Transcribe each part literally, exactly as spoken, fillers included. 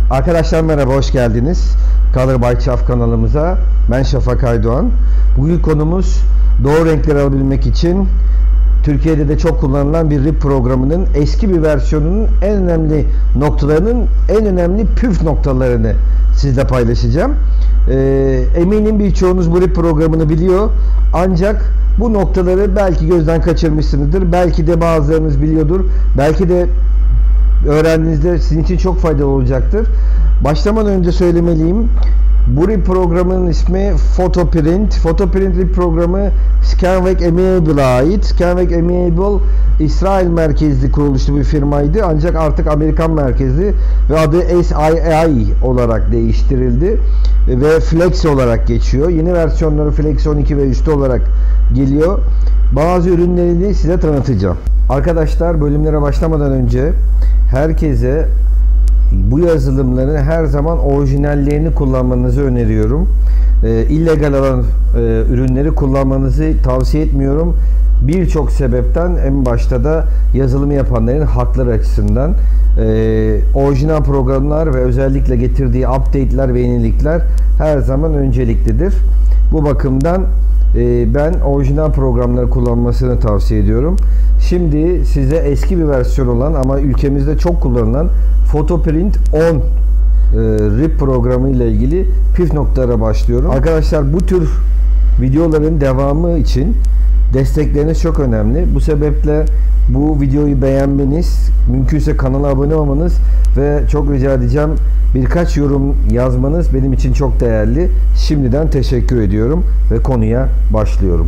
Arkadaşlar merhaba, hoş geldiniz. Color by Çaf kanalımıza. Ben Şafak Aydoğan. Bugün konumuz doğru renkleri alabilmek için Türkiye'de de çok kullanılan bir R I P programının eski bir versiyonunun en önemli noktalarının en önemli püf noktalarını sizle paylaşacağım. Ee, eminim birçoğunuz bu R I P programını biliyor. Ancak bu noktaları belki gözden kaçırmışsınızdır. Belki de bazılarınız biliyordur. Belki de öğrendiğinizde sizin için çok faydalı olacaktır. Başlamadan önce söylemeliyim. Bu R I P programının ismi Photoprint. Photoprint R I P programı Scanvac Enable'a ait. Scanvac Enable İsrail merkezli kuruluşlu bir firmaydı. Ancak artık Amerikan merkezli ve adı S I I olarak değiştirildi. Ve Flex olarak geçiyor. Yeni versiyonları Flex on iki ve üstü olarak geliyor. Bazı ürünlerini size tanıtacağım. Arkadaşlar, bölümlere başlamadan önce herkese bu yazılımların her zaman orijinallerini kullanmanızı öneriyorum. E, illegal olan e, ürünleri kullanmanızı tavsiye etmiyorum. Birçok sebepten, en başta da yazılımı yapanların hakları açısından. E, orijinal programlar ve özellikle getirdiği update'ler ve yenilikler her zaman önceliklidir. Bu bakımdan e, ben orijinal programları kullanmasını tavsiye ediyorum. Şimdi size eski bir versiyon olan ama ülkemizde çok kullanılan Photoprint on e, R I P programı ile ilgili püf noktalara başlıyorum. Arkadaşlar, bu tür videoların devamı için destekleriniz çok önemli. Bu sebeple bu videoyu beğenmeniz, mümkünse kanala abone olmanız ve çok rica edeceğim birkaç yorum yazmanız benim için çok değerli. Şimdiden teşekkür ediyorum ve konuya başlıyorum.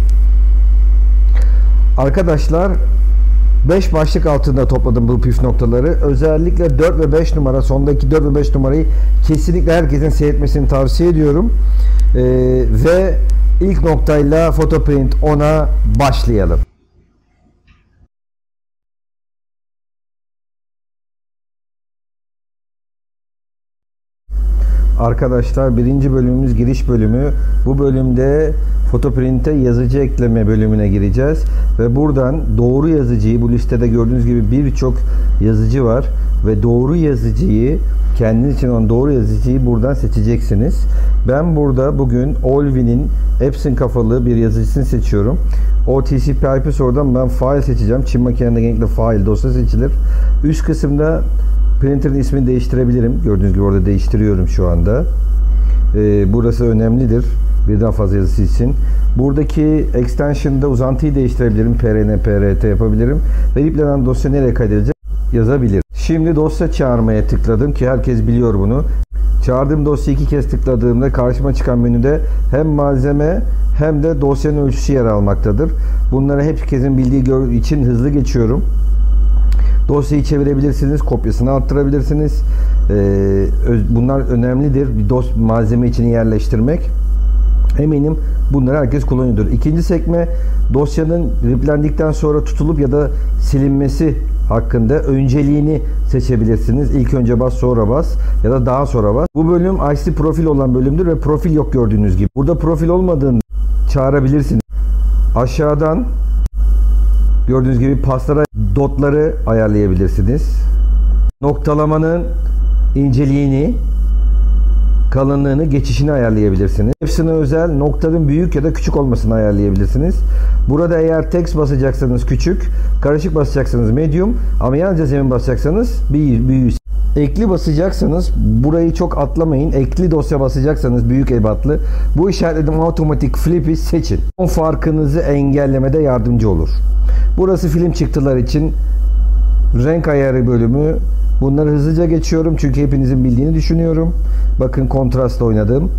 Arkadaşlar, beş başlık altında topladım bu püf noktaları. Özellikle dört ve beş numara, sondaki dört ve beş numarayı kesinlikle herkesin seyretmesini tavsiye ediyorum. Ee, ve ilk noktayla Photoprint on'a başlayalım. Arkadaşlar, birinci bölümümüz giriş bölümü. Bu bölümde Photoprint'e yazıcı ekleme bölümüne gireceğiz ve buradan doğru yazıcıyı, bu listede gördüğünüz gibi birçok yazıcı var ve doğru yazıcıyı, kendiniz için olan doğru yazıcıyı buradan seçeceksiniz. Ben burada bugün Olvi'nin Epson kafalı bir yazıcısını seçiyorum. O T C P I P sorudan ben file seçeceğim. Çin makinelerinde genellikle file dosya seçilir. Üst kısımda printer'ın ismini değiştirebilirim. Gördüğünüz gibi orada değiştiriyorum şu anda. Ee, burası önemlidir. Birden fazla yazısı için. Buradaki extension'da uzantıyı değiştirebilirim. P R N, P R T yapabilirim. Ve yüklenen dosya nereye kaydedilecek yazabilirim. Şimdi dosya çağırmaya tıkladım ki herkes biliyor bunu. Çağırdığım dosyayı iki kez tıkladığımda karşıma çıkan menüde hem malzeme hem de dosyanın ölçüsü yer almaktadır. Bunları herkesin bildiği için hızlı geçiyorum. Dosyayı çevirebilirsiniz, kopyasını arttırabilirsiniz. Ee, bunlar önemlidir. Bir dos malzeme için yerleştirmek. Eminim bunları herkes kullanıyordur. İkinci sekme, dosyanın riplendikten sonra tutulup ya da silinmesi hakkında önceliğini seçebilirsiniz. İlk önce bas, sonra bas ya da daha sonra bas. Bu bölüm I C profil olan bölümdür ve profil yok gördüğünüz gibi. Burada profil olmadığını çağırabilirsiniz. Aşağıdan gördüğünüz gibi paslara dotları ayarlayabilirsiniz. Noktalamanın inceliğini, kalınlığını, geçişini ayarlayabilirsiniz. Hepsine özel noktanın büyük ya da küçük olmasını ayarlayabilirsiniz. Burada eğer text basacaksanız küçük, karışık basacaksanız medium ama yalnızca zemin basacaksanız büyük. Ekli basacaksanız burayı çok atlamayın. Ekli dosya basacaksanız büyük ebatlı. Bu işaretledim otomatik flip'i seçin. O farkınızı engellemede yardımcı olur. Burası film çıktılar için renk ayarı bölümü. Bunları hızlıca geçiyorum çünkü hepinizin bildiğini düşünüyorum. Bakın, kontrastla oynadım.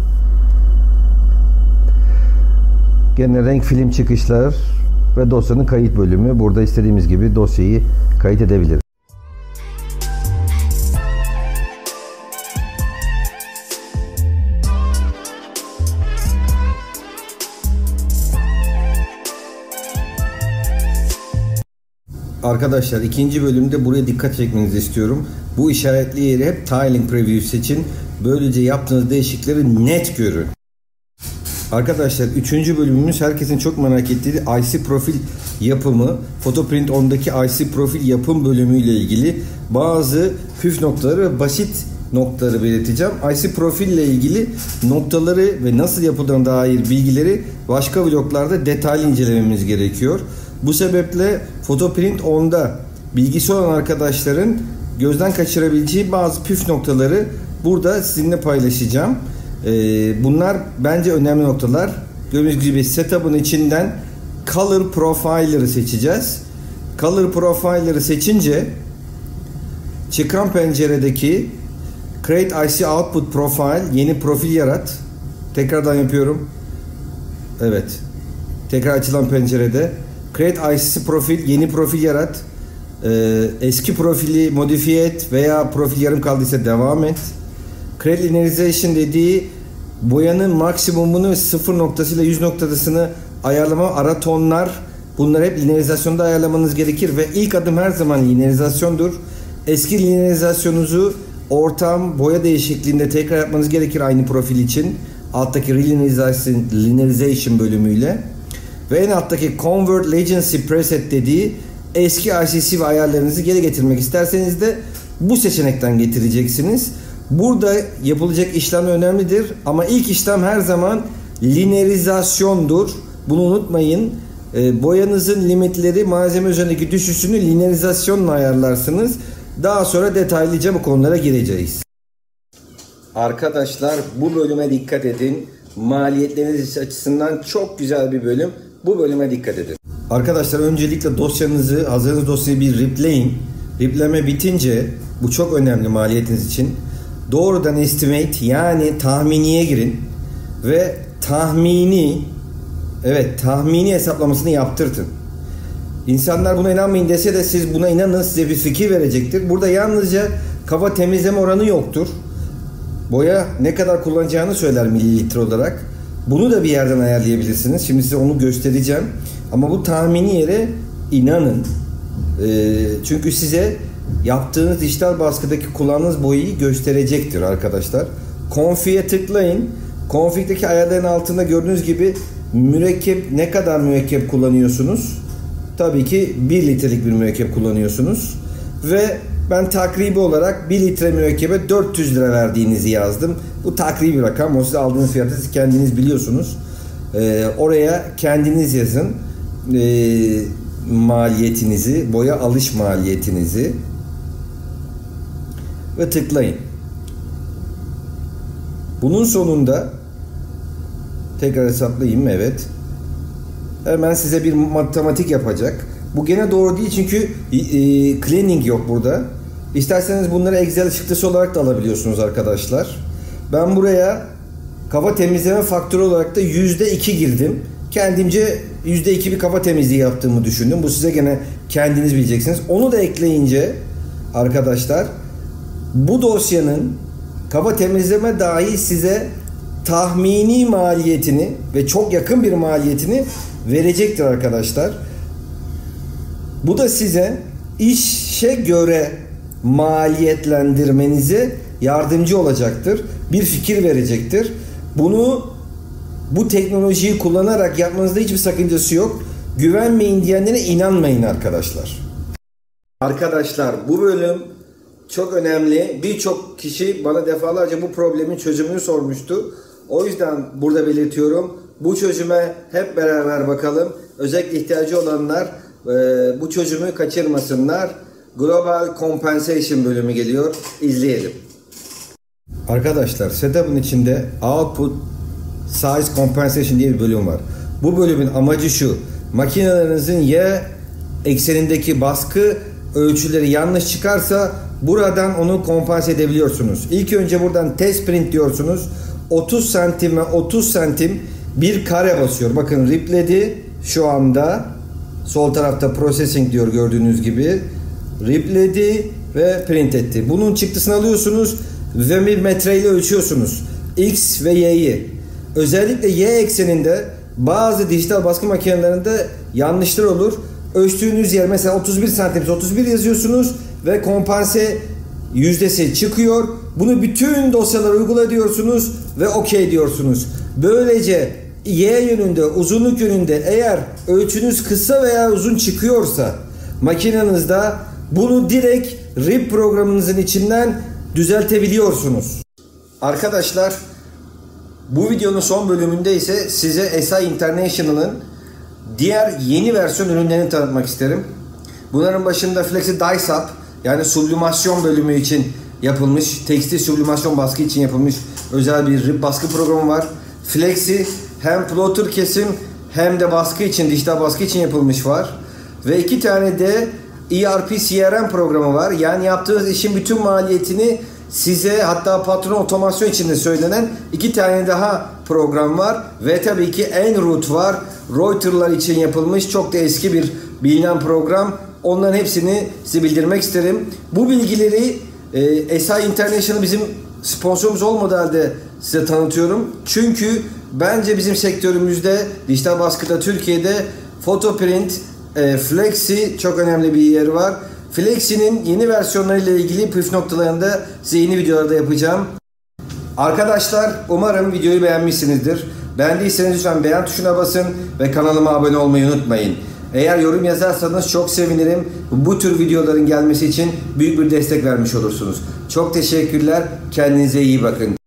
Gene renk, film çıkışlar ve dosyanın kayıt bölümü. Burada istediğimiz gibi dosyayı kayıt edebiliriz. Arkadaşlar, ikinci bölümde buraya dikkat çekmenizi istiyorum. Bu işaretli yeri hep Tiling Preview seçin. Böylece yaptığınız değişiklikleri net görün. Arkadaşlar, üçüncü bölümümüz herkesin çok merak ettiği I C profil yapımı. Photoprint on'daki I C profil yapım bölümü ile ilgili bazı püf noktaları ve basit noktaları belirteceğim. I C profil ile ilgili noktaları ve nasıl yapıldığına dair bilgileri başka vloglarda detaylı incelememiz gerekiyor. Bu sebeple Photoprint onda bilgisi olan arkadaşların gözden kaçırabileceği bazı püf noktaları burada sizinle paylaşacağım. Bunlar bence önemli noktalar. Gördüğünüz gibi setup'ın içinden Color Profiler'ı seçeceğiz. Color Profiler'ı seçince çıkan penceredeki Create I C Output Profile, yeni profil yarat. Tekrardan yapıyorum. Evet. Tekrar açılan pencerede Create I C profil, yeni profil yarat. Ee, eski profili modifiye et veya profil yarım kaldıysa devam et. Create Linearization dediği boyanın maksimumunu ve sıfır noktasıyla yüz noktasını ayarlama, ara tonlar, bunları hep linearizasyonda ayarlamanız gerekir ve ilk adım her zaman linearizasyondur. Eski linearizasyonunuzu ortam boya değişikliğinde tekrar yapmanız gerekir aynı profil için. Alttaki Relinearization Linearization bölümüyle. Ve en alttaki Convert Legacy Preset dediği eski I C C ve ayarlarınızı geri getirmek isterseniz de bu seçenekten getireceksiniz. Burada yapılacak işlem önemlidir ama ilk işlem her zaman linearizasyondur. Bunu unutmayın. E, boyanızın limitleri, malzeme üzerindeki düşüşünü linearizasyonla ayarlarsınız. Daha sonra detaylıca bu konulara gireceğiz. Arkadaşlar bu bölüme dikkat edin. Maliyetleriniz açısından çok güzel bir bölüm. Bu bölüme dikkat edin. Arkadaşlar öncelikle dosyanızı, hazırladığınız dosyayı bir ripleyin. Ripleme bitince, bu çok önemli maliyetiniz için, doğrudan estimate yani tahminiye girin ve tahmini evet tahmini hesaplamasını yaptırtın. İnsanlar buna inanmayın dese de siz buna inanın, size bir fikir verecektir. Burada yalnızca kafa temizleme oranı yoktur. Boya ne kadar kullanacağını söyler mililitre olarak. Bunu da bir yerden ayarlayabilirsiniz. Şimdi size onu göstereceğim. Ama bu tahmini yere inanın. E, çünkü size yaptığınız dijital baskıdaki kullandığınız boyayı gösterecektir arkadaşlar. Config'e tıklayın. Config'deki ayarların altında gördüğünüz gibi mürekkep, ne kadar mürekkep kullanıyorsunuz? Tabii ki bir litrelik bir mürekkep kullanıyorsunuz. Ve ben takribi olarak bir litre mürekkebe dört yüz lira verdiğinizi yazdım. Bu takribi bir rakam. O size aldığınız fiyatı siz kendiniz biliyorsunuz. Ee, oraya kendiniz yazın. Ee, maliyetinizi, boya alış maliyetinizi ve tıklayın. Bunun sonunda tekrar hesaplayayım. Evet. Hemen size bir matematik yapacak. Bu gene doğru değil çünkü e, cleaning yok burada. İsterseniz bunları Excel çıktısı olarak da alabiliyorsunuz arkadaşlar. Ben buraya kafa temizleme faktörü olarak da yüzde iki girdim. Kendimce yüzde iki bir kafa temizliği yaptığımı düşündüm. Bu size gene kendiniz bileceksiniz. Onu da ekleyince arkadaşlar bu dosyanın kafa temizleme dahi size tahmini maliyetini ve çok yakın bir maliyetini verecektir arkadaşlar. Bu da size işe göre maliyetlendirmenize yardımcı olacaktır. Bir fikir verecektir. Bunu bu teknolojiyi kullanarak yapmanızda hiçbir sakıncası yok. Güvenmeyin diyenlere inanmayın arkadaşlar. Arkadaşlar bu bölüm çok önemli. Birçok kişi bana defalarca bu problemin çözümünü sormuştu. O yüzden burada belirtiyorum. Bu çözüme hep beraber bakalım. Özellikle ihtiyacı olanlar e, bu çözümü kaçırmasınlar. Global Compensation bölümü geliyor. İzleyelim. Arkadaşlar setup'ın içinde Output Size Compensation diye bir bölüm var. Bu bölümün amacı şu. Makinelerinizin Y eksenindeki baskı ölçüleri yanlış çıkarsa buradan onu kompanse edebiliyorsunuz. İlk önce buradan test print diyorsunuz. otuz santime otuz santim bir kare basıyor. Bakın ripledi şu anda. Sol tarafta processing diyor gördüğünüz gibi. Ripledi ve print etti. Bunun çıktısını alıyorsunuz ve bir metreyle ölçüyorsunuz. X ve Y'yi. Özellikle Y ekseninde bazı dijital baskı makinelerinde yanlışlar olur. Ölçtüğünüz yer mesela otuz bir santim otuz bir yazıyorsunuz ve kompanse yüzdesi çıkıyor. Bunu bütün dosyalara uygula diyorsunuz ve OK diyorsunuz. Böylece Y yönünde, uzunluk yönünde eğer ölçünüz kısa veya uzun çıkıyorsa makinenizde bunu direkt R I P programınızın içinden düzeltebiliyorsunuz. Arkadaşlar, bu videonun son bölümünde ise size S I International'ın diğer yeni versiyon ürünlerini tanıtmak isterim. Bunların başında Flexi Dice Up, yani sublimasyon bölümü için yapılmış, tekstil sublimasyon baskı için yapılmış özel bir rip baskı programı var. Flexi hem plotter kesim hem de baskı için, dijital baskı için yapılmış var. Ve iki tane de E R P C R M programı var. Yani yaptığınız işin bütün maliyetini size, hatta patron otomasyon içinde söylenen iki tane daha program var. Ve tabii ki Enroute var. Reuter'lar için yapılmış çok da eski bir bilinen program. Onların hepsini size bildirmek isterim. Bu bilgileri e, S I International bizim sponsorumuz olmadığı halde size tanıtıyorum. Çünkü bence bizim sektörümüzde, dijital baskıda Türkiye'de Photoprint, e, Flexi çok önemli bir yeri var. Flexi'nin yeni versiyonlarıyla ilgili püf noktalarında size yeni videolarda yapacağım. Arkadaşlar, umarım videoyu beğenmişsinizdir. Beğendiyseniz lütfen beğen tuşuna basın ve kanalıma abone olmayı unutmayın. Eğer yorum yazarsanız çok sevinirim. Bu tür videoların gelmesi için büyük bir destek vermiş olursunuz. Çok teşekkürler. Kendinize iyi bakın.